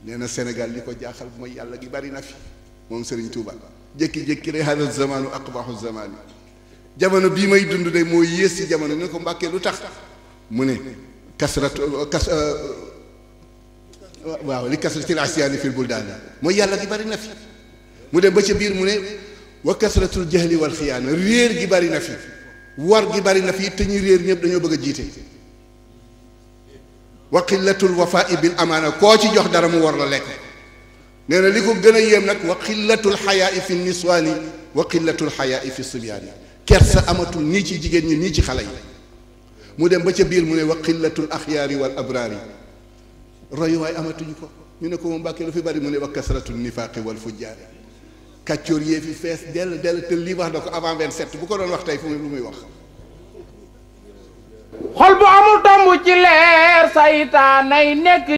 nee na Sénégal li ko jaaxal mooy yàlla gi bari na fi moom Serigne Touba jékki-jékki rek hada zamanu aqbahu zamani jamono bii may dund de moo yées ci jamono ne ko Mbàkke lu tax mu ne waaw li kasratil asyaani fil buldaani mooy yàlla gi bari na fi mu dem ba ca biir mu ne wa kasratul jahli wal xiyaana réer gi bari na fi war gi bari na fi te ñu réer ñëpp dañoo bëgg a jiite wa qillatul wafaa bil amaana koo ci jox dara mu war la lekk nee na li ko gën a yéem nag wa qillatul xayaai fi niswaani wa qillatul xayaai fi sibyaani kersa amatul nii ci jigéen ñi nii ci xale yi mu dem ba ca biir mu ne wa qillatul axyaari wal abraari royuwaay amatuñu ko ñu ne ko moom Mbàkke lu fi bari mu ne wa kasratul nifaaqi wal fujjaari kàccoor yee fi fees dell te lii wax na ko avant 27 bu ko doon wax tey fu lu muy wax xol bu amul tomb ci leer saytaanay nekk